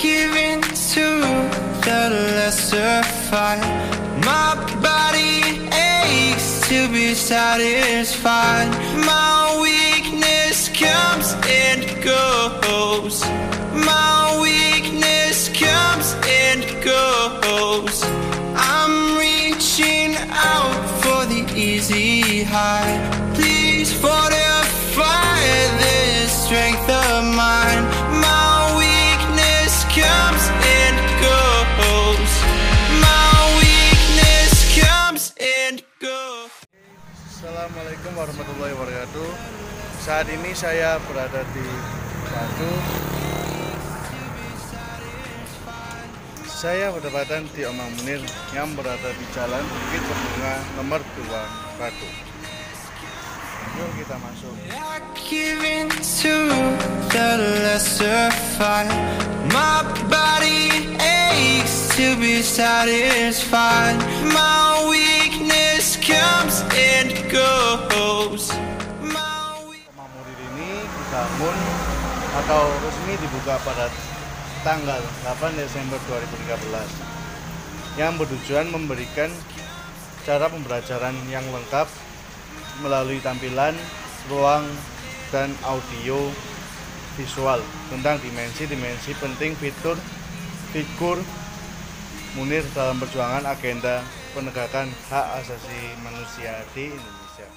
giving to the lesser fight. My body aches to be satisfied. My weakness comes and goes. My weakness comes and goes. I'm reaching out for the easy high. Please fortify this strength of mine. My weakness comes and goes. My weakness comes and goes. Assalamualaikum warahmatullahi wabarakatuh. Saat ini saya berada di Batu. Saya berdekatan di Omang Munir yang berada di Jalan Bukit Berbunga nomor 2 Batu. Yuk kita masuk. Giving to the lesser fight. My body aches to be satisfied. My weakness comes and goes. Omang Munir ini dibangun atau resmi dibuka pada tanggal 8 Desember 2013 yang bertujuan memberikan cara pembelajaran yang lengkap melalui tampilan, ruang, dan audio visual tentang dimensi-dimensi penting figur Munir dalam perjuangan agenda penegakan hak asasi manusia di Indonesia.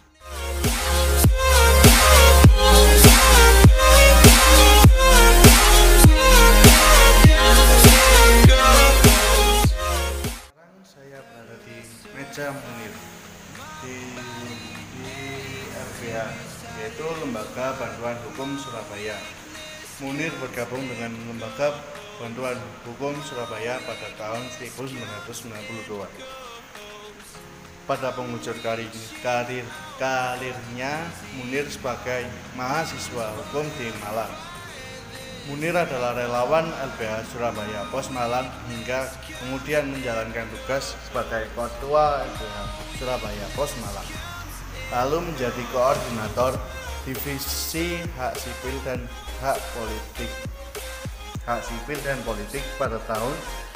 Saya berada di meja Munir di LBH, yaitu Lembaga Bantuan Hukum Surabaya. Munir bergabung dengan Lembaga Bantuan Hukum Surabaya pada tahun 1992. Pada penghujung karirnya, Munir sebagai mahasiswa hukum di Malang. Munir adalah relawan LBH Surabaya Pos Malang hingga kemudian menjalankan tugas sebagai Ketua LBH Surabaya Pos Malang. Lalu menjadi koordinator divisi hak sipil dan politik pada tahun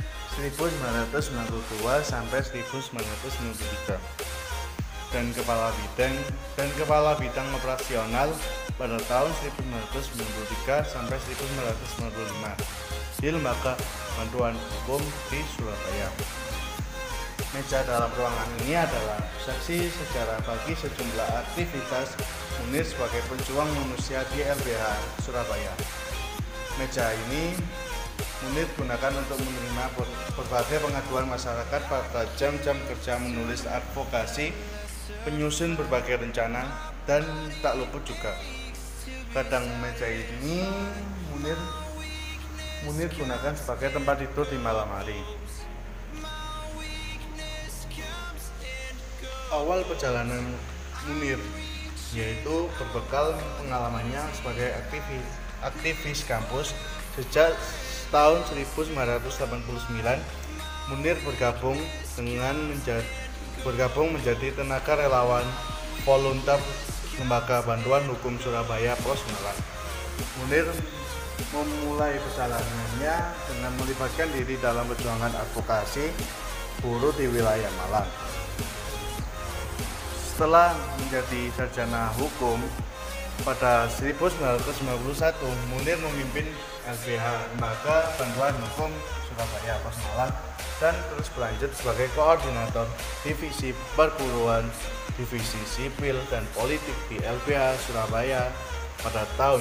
1992 sampai 1993 dan kepala bidang operasional pada tahun 1993 sampai 1995 di Lembaga Bantuan Hukum di Surabaya. Meja dalam ruangan ini adalah saksi sejarah bagi sejumlah aktivitas Munir sebagai pejuang manusia di LBH Surabaya. Meja ini Munir gunakan untuk menerima berbagai pengaduan masyarakat pada jam-jam kerja menulis advokasi, penyusun berbagai rencana, dan tak luput juga kadang meja ini Munir gunakan sebagai tempat tidur di malam hari. Awal perjalanan Munir yaitu berbekal pengalamannya sebagai aktivis kampus. Sejak tahun 1989 Munir bergabung menjadi tenaga relawan volunteer Lembaga Bantuan Hukum Surabaya Pos Malang. Munir memulai perjalanannya dengan melibatkan diri dalam perjuangan advokasi buruh di wilayah Malang. Setelah menjadi sarjana hukum pada 1991, Munir memimpin LBH Lembaga Bantuan Hukum Surabaya Pos Malang dan terus berlanjut sebagai koordinator divisi perburuan, divisi sipil dan politik di LBH Surabaya pada tahun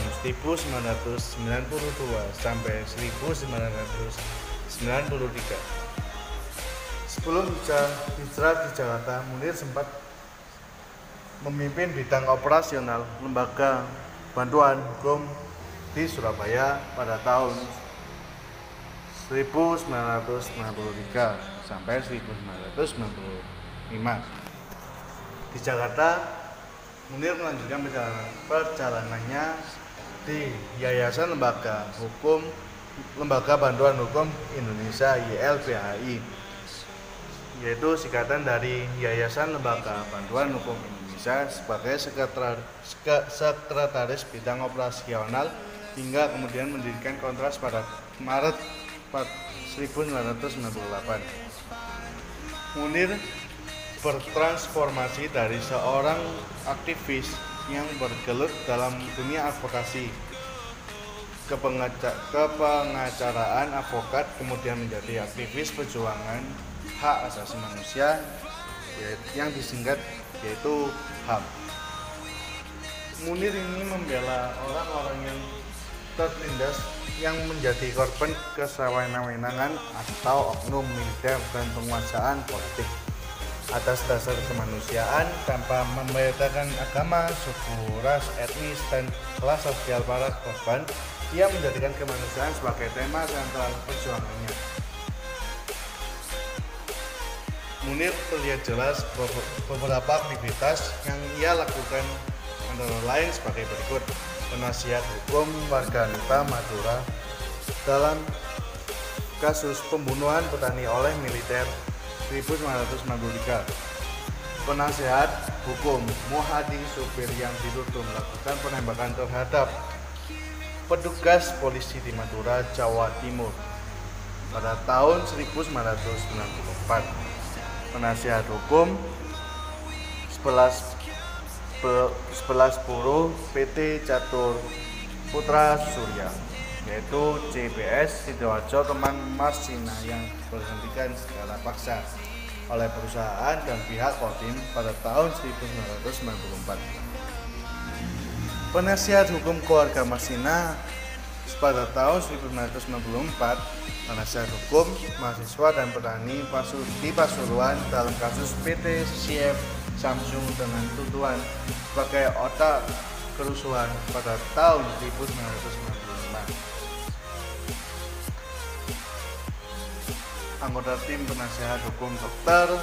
1992 sampai 1993. Sebelum hijrah di Jakarta, Munir sempat memimpin bidang operasional Lembaga Bantuan Hukum di Surabaya pada tahun 1993 sampai 1995. Di Jakarta, Munir melanjutkan perjalanannya di Yayasan Lembaga Bantuan Hukum Indonesia YLBHI, yaitu singkatan dari Yayasan Lembaga Bantuan Hukum Indonesia, sebagai sekretaris bidang operasional hingga kemudian mendirikan Kontras pada Maret 1998. Munir bertransformasi dari seorang aktivis yang bergelut dalam dunia advokasi kepengacaraan advokat, kemudian menjadi aktivis perjuangan hak asasi manusia yang disingkat yaitu HAM. Munir ini membela orang-orang yang tertindas yang menjadi korban kesewenang-wenangan atau oknum militer dan penguasaan politik atas dasar kemanusiaan tanpa membedakan agama, suku, ras, etnis, dan kelas sosial para korban. Ia menjadikan kemanusiaan sebagai tema sentral perjuangannya. Munir terlihat jelas beberapa aktivitas yang ia lakukan antara lain sebagai berikut: penasihat hukum warga negara Madura dalam kasus pembunuhan petani oleh militer 1993. Penasihat hukum Muhadi, supir yang dituduh melakukan penembakan terhadap petugas polisi di Madura, Jawa Timur pada tahun 1994. Penasihat hukum 1110 PT Catur Putra Surya, yaitu CPS Sidoarjo Kemang Marsina, yang diberhentikan secara paksa oleh perusahaan dan pihak Kodim pada tahun 1994. Penasihat hukum keluarga Marsina pada tahun 1994, penasihat hukum mahasiswa dan petani di Pasuruan dalam kasus PT CF Samsung dengan tuduhan sebagai otak kerusuhan pada tahun 1995. Anggota tim penasihat hukum Dr.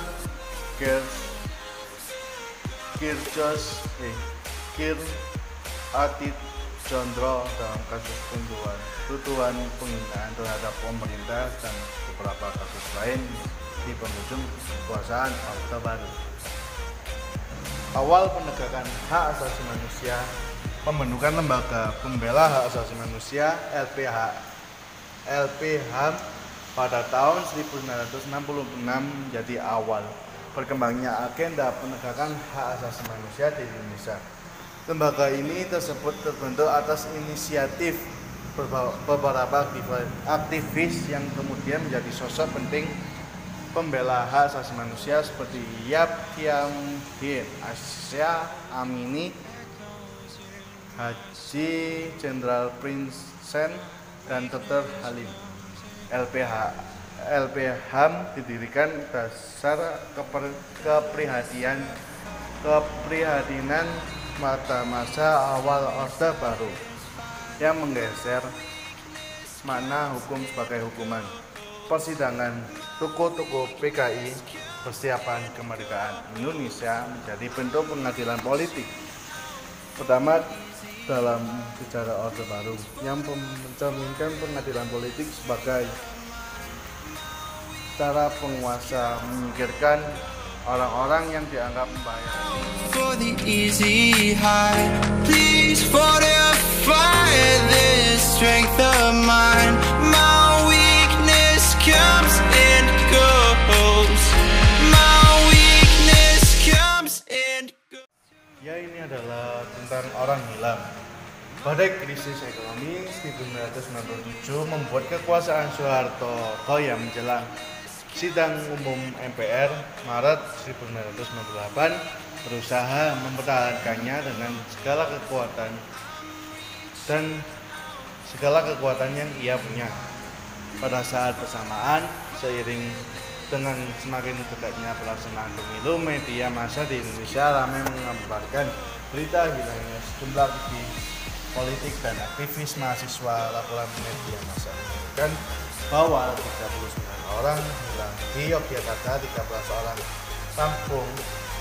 Kir Atit Condro dalam kasus tuduhan penghinaan terhadap pemerintah dan beberapa kasus lain di penghujung kekuasaan Orde Baru. Awal penegakan hak asasi manusia, pembentukan lembaga pembela hak asasi manusia LPHAM pada tahun 1966 menjadi awal berkembangnya agenda penegakan hak asasi manusia di Indonesia. Lembaga ini tersebut terbentuk atas inisiatif beberapa aktivis yang kemudian menjadi sosok penting pembela hak asasi manusia seperti Yap Thiam Hien, Asya Amini, Haji Jenderal Prinsen, dan Dr. Halim. LPHAM didirikan dasar keprihatinan pada masa awal Orde Baru yang menggeser makna hukum sebagai hukuman. Persidangan toko-toko PKI persiapan kemerdekaan Indonesia menjadi bentuk pengadilan politik pertama dalam sejarah Orde Baru yang mencerminkan pengadilan politik sebagai cara penguasa menyingkirkan orang-orang yang dianggap membahayakan. For the easy high, please fortify this strength of mine. My weakness comes and goes. My weakness comes and goes. Ya, ini adalah tentang orang hilang. Badai krisis ekonomi 1997 membuat kekuasaan Soeharto goyah menjelang sidang umum MPR Maret 1998 berusaha mempertahankannya dengan segala kekuatan yang ia punya. Pada saat bersamaan, seiring dengan semakin dekatnya pelaksanaan pemilu, media massa di Indonesia ramai mengabarkan berita hilangnya sejumlah aktivis politik dan aktivis mahasiswa. Laporan media massa menunjukkan bahwa 39 orang hilang di Yogyakarta, 13 orang kampung,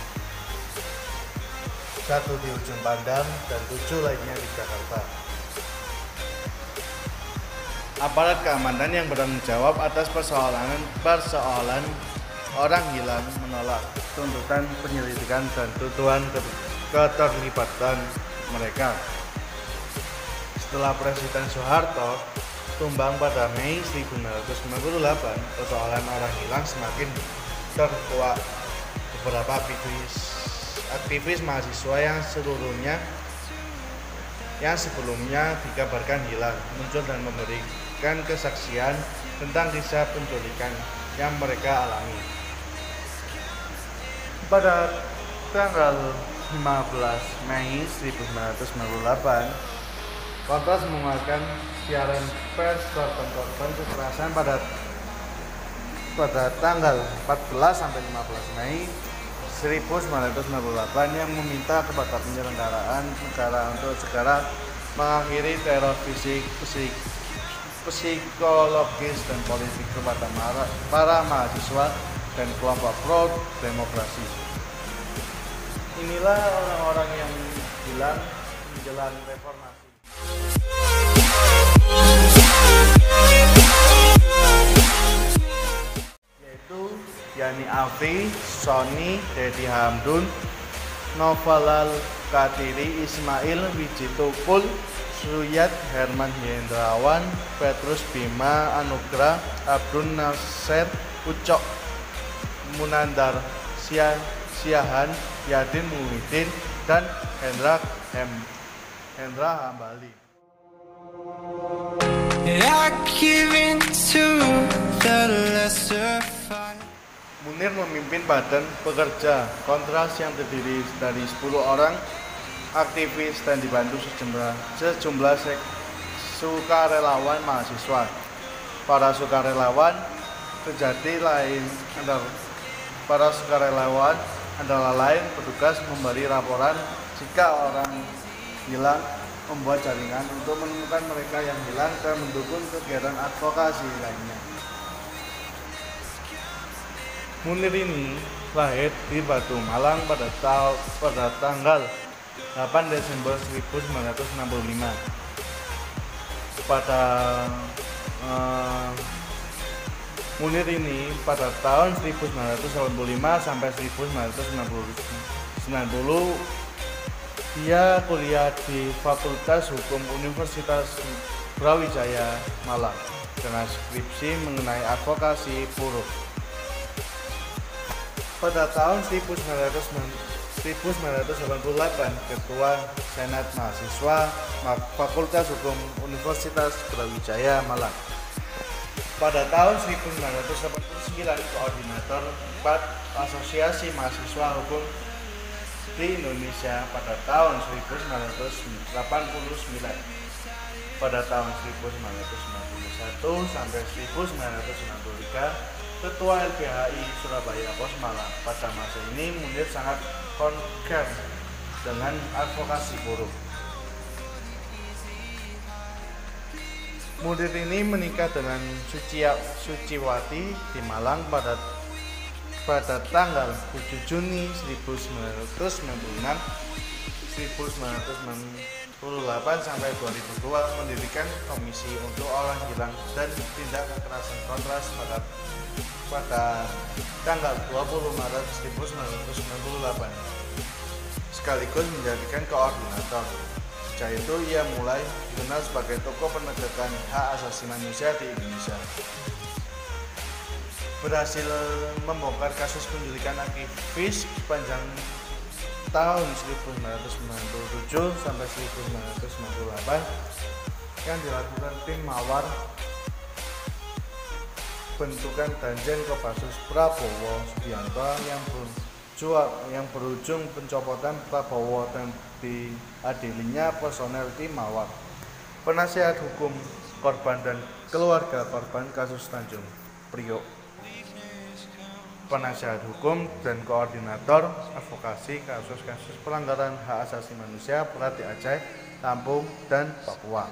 1 di ujung Pandang, dan 7 lainnya di Jakarta. Aparat keamanan yang bertanggung jawab atas persoalan orang hilang menolak tuntutan penyelidikan dan tuduhan keterlibatan mereka. Setelah Presiden Soeharto tumbang pada Mei 1998, persoalan orang hilang semakin terkuak. Beberapa aktivis mahasiswa yang sebelumnya dikabarkan hilang muncul dan memberikan kesaksian tentang kisah penculikan yang mereka alami. Pada tanggal 15 Mei 1998, Kontras mengeluarkan siaran pers korban kekerasan pada tanggal 14 sampai 15 Mei 1998 yang meminta kepada penyelenggaraan negara untuk segera mengakhiri teror psikologis dan politik kepada para mahasiswa dan kelompok pro demokrasi. Inilah orang-orang yang hilang menjelang reformasi. Yaitu Yani Afri, Sony, Dedi Hamdun, Novalal Katiri, Ismail Wijitukul, Suyat Herman Hendrawan, Petrus Bima Anugrah, Abdul Nasir Ucok, Munandar Siahan, Yadin Muhyiddin, dan Hendra Hambali. Munir memimpin badan pekerja Kontras yang terdiri dari 10 orang aktivis dan dibantu sejumlah sukarelawan mahasiswa. Para sukarelawan adalah lain petugas memberi laporan jika orang hilang, membuat jaringan untuk menemukan mereka yang hilang, dan mendukung kegiatan advokasi lainnya. Munir ini lahir di Batu Malang pada tanggal 8 Desember 1965. Munir ini pada tahun 1985 sampai 1990 dia kuliah di Fakultas Hukum Universitas Brawijaya Malang dengan skripsi mengenai advokasi buruh. Pada tahun 1998, Ketua Senat Mahasiswa Fakultas Hukum Universitas Brawijaya Malang. Pada tahun 1989, Koordinator 4 Asosiasi Mahasiswa Hukum di Indonesia pada tahun 1989. Pada tahun 1991 sampai 1993, Ketua LBHI Surabaya Pos Malang. Pada masa ini Munir sangat concern dengan advokasi buruh. Munir ini menikah dengan Suciwati di Malang pada tanggal 7 Juni 1998 sampai 2002, mendirikan Komisi untuk Orang Hilang dan Tindak Kekerasan Kontras pada tanggal 20 Maret 1998, sekaligus menjadikan koordinator. Sejak itu ia mulai dikenal sebagai tokoh penegakan hak asasi manusia di Indonesia. Berhasil membongkar kasus penculikan aktivis sepanjang tahun 1997 sampai 1998 yang dilakukan tim Mawar bentukan Danjen Kopassus Prabowo Subianto yang berujung pencopotan Prabowo dan diadilinya personel tim Mawar, penasihat hukum korban dan keluarga korban kasus Tanjung Priok, penasihat hukum dan koordinator advokasi kasus-kasus pelanggaran hak asasi manusia berat di Aceh, Lampung, dan Papua.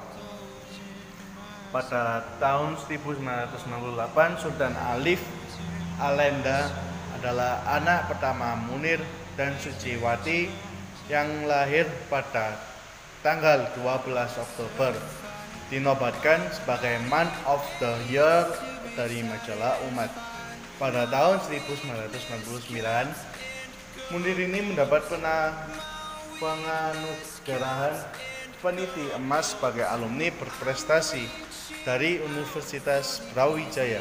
Pada tahun 1998, Sultan Alif Alenda adalah anak pertama Munir dan Suciwati yang lahir pada tanggal 12 Oktober. Dinobatkan sebagai Man of the Year dari majalah Umat. Pada tahun 1999, Munir ini mendapat penganugerahan peniti emas sebagai alumni berprestasi dari Universitas Brawijaya.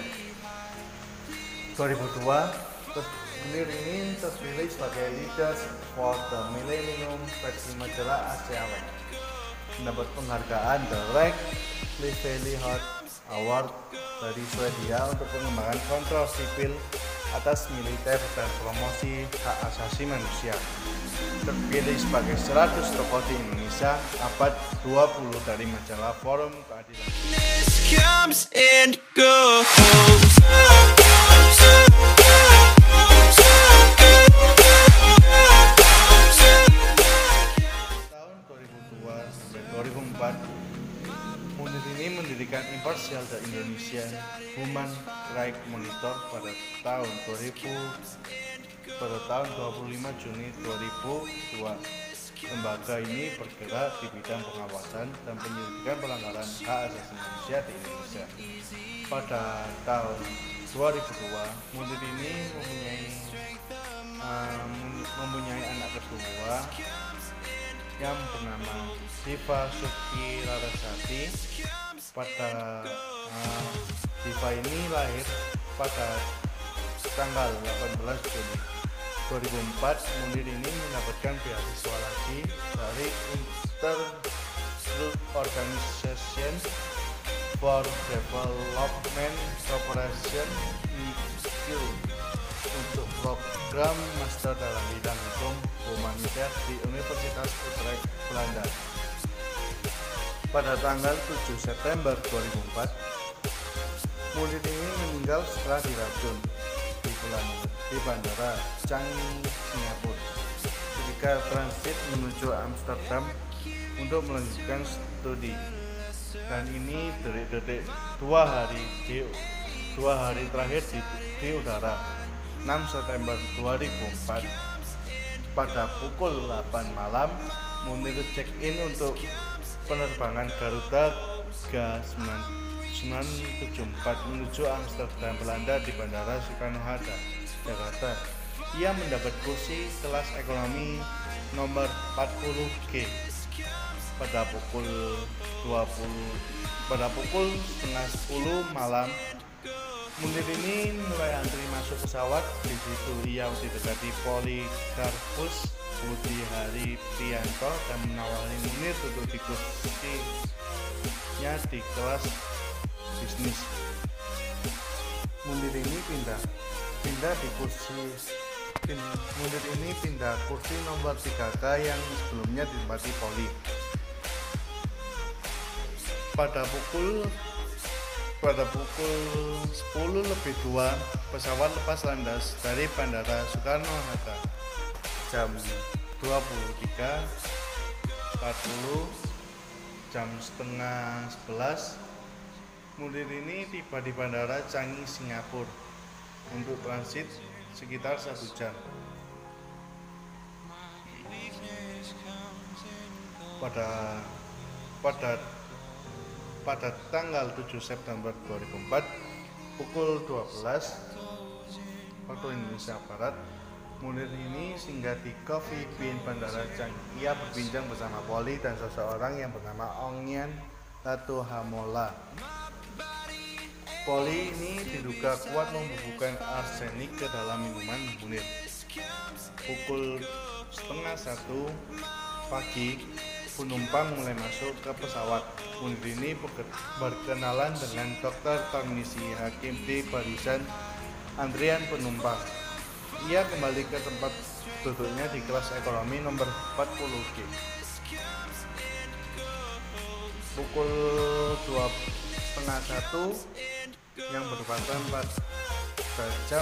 2002, Munir ini terpilih sebagai Leaders for the Millennium versi majalah Asia Award. Mendapat penghargaan The Red Livelihood Award dari Swedia untuk pengembangan kontrol sipil atas militer dan promosi hak asasi manusia. Terpilih sebagai 100 tokoh di Indonesia abad 20 dari majalah Forum Keadilan. Comes and goes. Tahun 2002 sampai 2004, Munir ini mendirikan Impartial The Indonesian Human Rights Monitor pada tahun 25 Juni 2002. Lembaga ini bergerak di bidang pengawasan dan penyelidikan pelanggaran hak asasi manusia di Indonesia. Pada tahun 2002, Munir ini mempunyai anak kedua yang bernama Diva Suki Larasati. Pada Diva ini lahir pada tanggal 18 Juni 2004. Munir ini mendapatkan beasiswa lagi dari Intergroup Organization for Development Cooperation (IQ) untuk program master dalam bidang hukum humaniter di Universitas Utrecht, Belanda. Pada tanggal 7 September 2004, Munir ini meninggal setelah diracun di bandara Changi, Singapura ketika transit menuju Amsterdam untuk melanjutkan studi. Dan ini detik-detik dua hari terakhir di udara. 6 September 2004 pada pukul 8 malam, Munir check-in untuk penerbangan Garuda G974 menuju Amsterdam, Belanda di Bandara Soekarno-Hatta, Jakarta. Ia mendapat kursi kelas ekonomi nomor 40G. Pada pukul 9:30 malam, Munir ini mulai antri masuk pesawat. Di situ ia didekati Polikarpus Budi Hari Prianto dan menawari Munir duduk di kursinya di kelas bisnis. Munir ini pindah kursi nomor 3K yang sebelumnya ditempati Poli. Pada pukul 10:02 pesawat lepas landas dari Bandara Soekarno-Hatta. Jam 23:40, jam setengah 11, Munir ini tiba di Bandara Changi, Singapura untuk transit sekitar 1 jam. Pada tanggal 7 September 2004 pukul 12 waktu Indonesia Barat, Munir ini singgah di Coffee Bean Bandara Changi. Ia berbincang bersama Poli dan seseorang yang bernama Ongyan Latuhamola. Poli ini diduga kuat membubuhkan arsenik ke dalam minuman Munir. Pukul 12:30 pagi, penumpang mulai masuk ke pesawat. Munir ini berkenalan dengan dokter teknisi Hakim di barisan antrian penumpang. Ia kembali ke tempat duduknya di kelas ekonomi nomor 40G. Pukul 12:30 yang bertepatan pada jam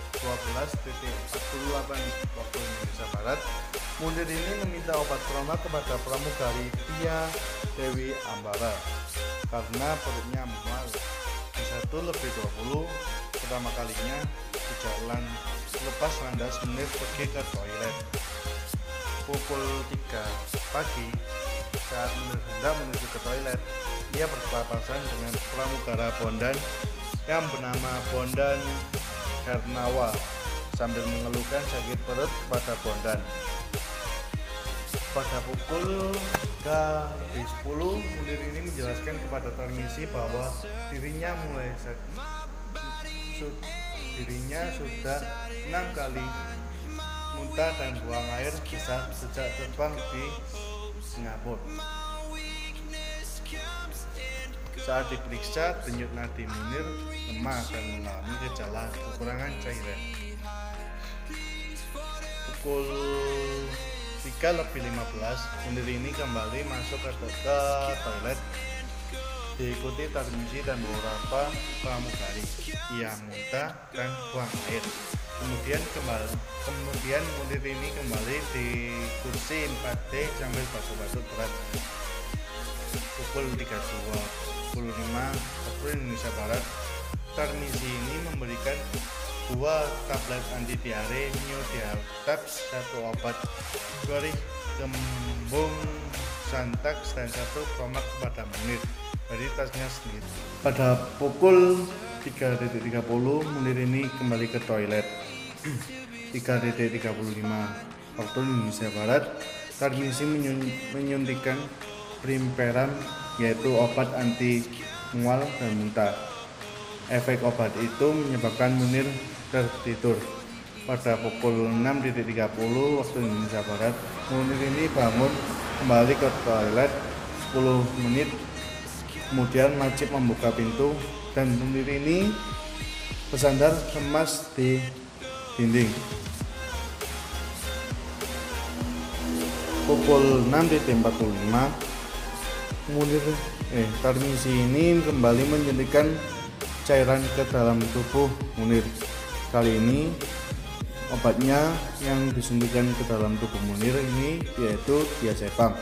12:48 waktu Indonesia Barat, Munir ini meminta obat trauma kepada pramugari Tia Dewi Ambara karena perutnya mual. Di 1:20 pertama kalinya di jalan lepas landas, Munir pergi ke toilet. Pukul 3 pagi saat Munir hendak menuju ke toilet, ia berpapasan dengan pramugara Bondan yang bernama Bondan Hernawa sambil mengeluhkan sakit perut pada Bondan. Pada pukul 3:10 Munir ini menjelaskan kepada Tarmizi bahwa dirinya sudah 6 kali muntah dan buang air besar sejak terbang di Singapura. Saat diperiksa, denyut nadi Munir lemah dan mengalami gejala kekurangan cairan. Pukul 3:15 Munir ini kembali masuk ke toilet, diikuti Tarmizi dan beberapa pramugari. Ia muntah dan buang air. Kemudian Munir ini kembali di kursi 4D sambil batuk-batuk berat. Pukul 3:25 waktu Indonesia Barat, Tarmizi ini memberikan 2 tablet anti diare Neo-Dialtab, 1 obat Gorih Kembung Santax dan 1 Promax kepada Munir dari tasnya sendiri. Pada pukul 3:30 Munir ini kembali ke toilet. 3:35 waktu Indonesia Barat, Tarmizi menyuntikkan Primperam, yaitu obat anti mual dan muntah. Efek obat itu menyebabkan Munir tertidur. Pada pukul 6:30 waktu Indonesia Barat, Munir ini bangun kembali ke toilet 10 menit. Kemudian Majib membuka pintu dan Munir ini bersandar lemas di dinding. Pukul 6:45 Tarmizi ini kembali menyuntikkan cairan ke dalam tubuh Munir. Kali ini obatnya yang disuntikkan ke dalam tubuh Munir ini yaitu diazepam.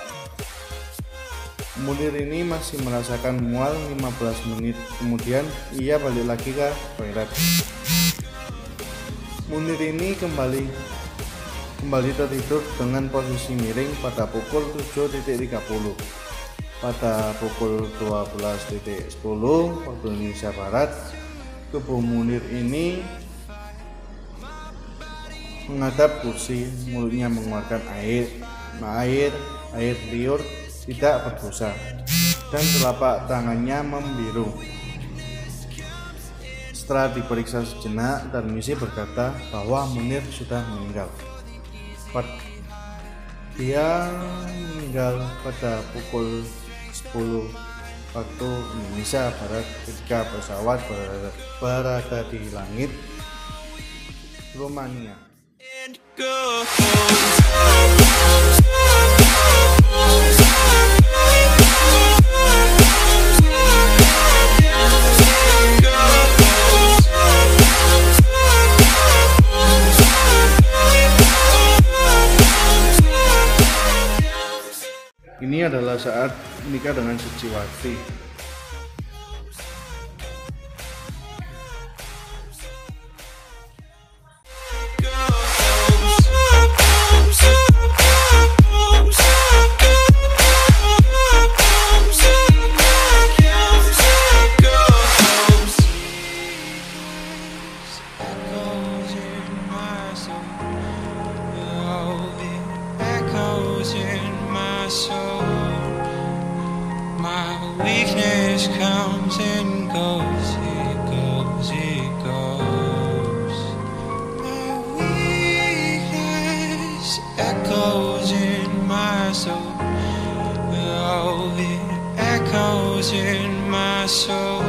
Munir ini masih merasakan mual 15 menit, kemudian ia balik lagi ke toilet. Munir ini kembali tertidur dengan posisi miring pada pukul 7:30. Pada pukul 12:10 waktu Indonesia Barat, tubuh Munir ini menghadap kursi, mulutnya mengeluarkan air liur tidak berbusa dan telapak tangannya membiru. Setelah diperiksa sejenak, Tarmizi berkata bahwa Munir sudah meninggal. Dia meninggal pada pukul 10 waktu Indonesia Barat ketika pesawat berada di langit Rumania. Ini adalah saat menikah dengan Suciwati. Weakness comes and goes, it goes, it goes. My weakness echoes in my soul. Oh, it echoes in my soul.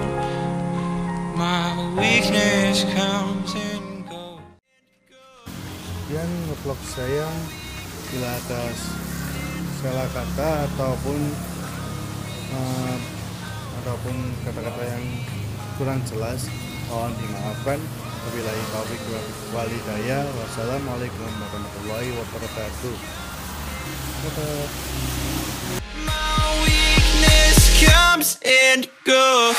My weakness comes and goes. Dan nge-vlog saya, bila ada salah kata ataupun kata-kata yang kurang jelas, mohon dimaafkan. Wabillahi taufiq wal hidayah. Wassalamualaikum warahmatullahi wabarakatuh. My weakness comes and goes.